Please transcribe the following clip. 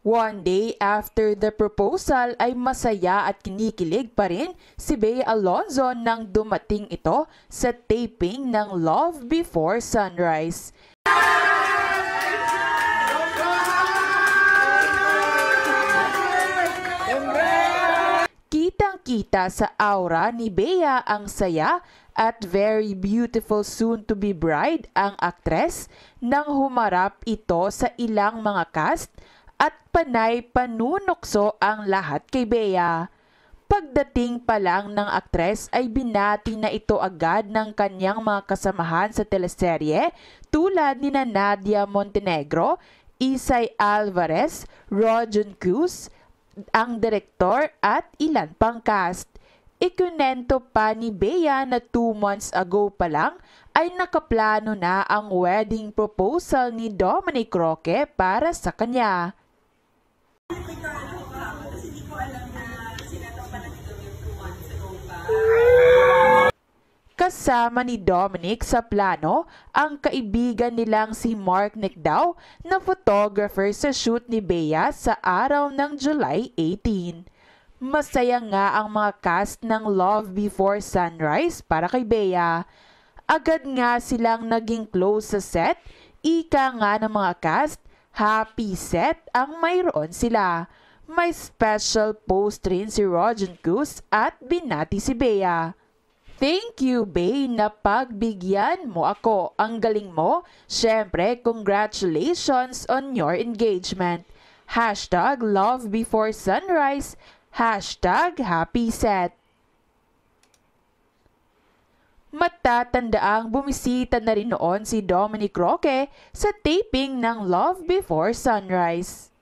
One day after the proposal ay masaya at kinikilig pa rin si Bea Alonzo nang dumating ito sa taping ng Love Before Sunrise. Kitang-kita sa aura ni Bea ang saya at very beautiful soon-to-be bride ang aktres nang humarap ito sa ilang mga cast at panay panunokso ang lahat kay Bea. Pagdating pa lang ng aktres ay binati na ito agad ng kanyang mga kasamahan sa teleserye tulad ni Nadia Montenegro, Isay Alvarez, Rojon Cruz, ang direktor at ilan pang cast. Ikunento pa ni Bea na 2 months ago pa lang ay nakaplano na ang wedding proposal ni Dominic Roque para sa kanya. Kasama ni Dominic sa plano ang kaibigan nilang si Mark Nicdao na photographer sa shoot ni Bea sa araw ng July 18. Masaya nga ang mga cast ng Love Before Sunrise para kay Bea. Agad nga silang naging close sa set, ika nga ng mga cast, happy set ang mayroon sila. May special post rin si Rojon Cruz at binati si Bea. Thank you, Bea, na pagbigyan mo ako. Ang galing mo. Syempre, congratulations on your engagement. Hashtag Love Before Sunrise. Hashtag Happy Set. Matatandaang bumisita na rin noon si Dominic Roque sa taping ng Love Before Sunrise.